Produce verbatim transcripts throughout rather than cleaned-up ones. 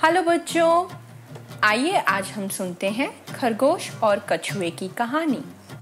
Hello बच्चों, आइए आज हम सुनते हैं खरगोश और कछुए की कहानी।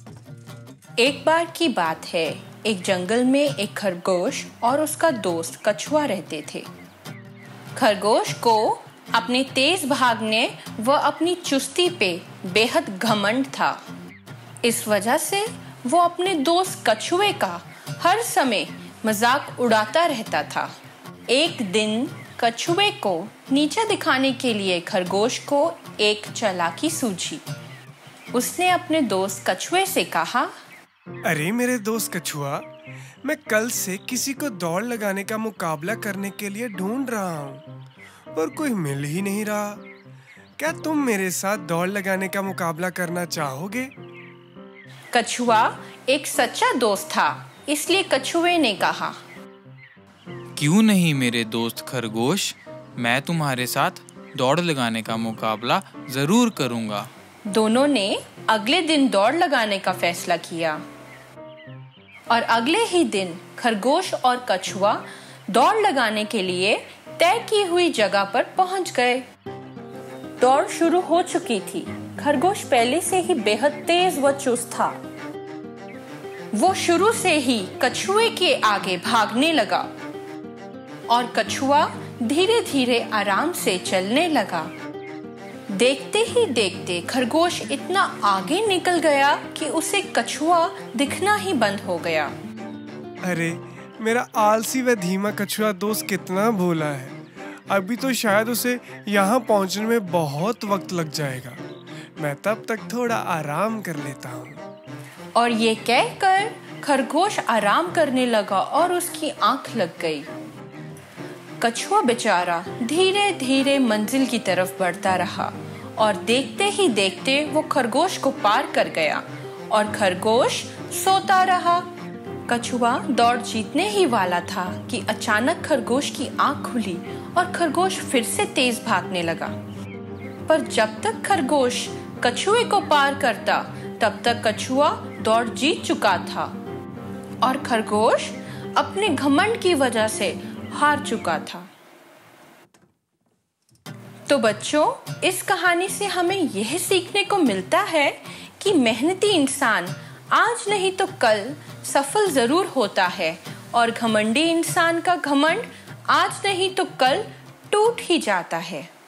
एक बार की बात है, एक जंगल में एक खरगोश और उसका दोस्त कछुआ रहते थे। खरगोश को अपने तेज भागने व अपनी चुस्ती पे बेहद घमंड था। इस वजह से वो अपने दोस्त कछुए का हर समय मजाक उड़ाता रहता था। एक दिन कछुए को नीचा दिखाने के लिए खरगोश को एक चालाकी सूझी। उसने अपने दोस्त कछुए से कहा, अरे मेरे दोस्त कछुआ, मैं कल से किसी को दौड़ लगाने का मुकाबला करने के लिए ढूंढ रहा हूँ, पर कोई मिल ही नहीं रहा। क्या तुम मेरे साथ दौड़ लगाने का मुकाबला करना चाहोगे? कछुआ एक सच्चा दोस्त था, इसलिए कछुए ने कहा, क्यों नहीं मेरे दोस्त खरगोश, मैं तुम्हारे साथ दौड़ लगाने का मुकाबला जरूर करूंगा। दोनों ने अगले दिन दौड़ लगाने का फैसला किया और अगले ही दिन खरगोश और कछुआ दौड़ लगाने के लिए तय की हुई जगह पर पहुंच गए। दौड़ शुरू हो चुकी थी। खरगोश पहले से ही बेहद तेज व चुस्त था। वो शुरू से ही कछुए के आगे भागने लगा और कछुआ धीरे धीरे आराम से चलने लगा। देखते ही देखते खरगोश इतना आगे निकल गया कि उसे कछुआ दिखना ही बंद हो गया। अरे मेरा आलसी व धीमा कछुआ दोस्त कितना भोला है। अभी तो शायद उसे यहाँ पहुँचने में बहुत वक्त लग जाएगा। मैं तब तक थोड़ा आराम कर लेता हूँ। और ये कहकर खरगोश आराम करने लगा और उसकी आंख लग गई। कछुआ बेचारा धीरे धीरे मंजिल की तरफ बढ़ता रहा और देखते ही देखते वो खरगोश को पार कर गया और खरगोश सोता रहा। कछुआ दौड़ जीतने ही वाला था कि अचानक खरगोश की आंख खुली और खरगोश फिर से तेज भागने लगा। पर जब तक खरगोश कछुए को पार करता, तब तक कछुआ दौड़ जीत चुका था और खरगोश अपने घमंड की वजह से हार चुका था। तो बच्चों, इस कहानी से हमें यह सीखने को मिलता है कि मेहनती इंसान आज नहीं तो कल सफल जरूर होता है और घमंडी इंसान का घमंड आज नहीं तो कल टूट ही जाता है।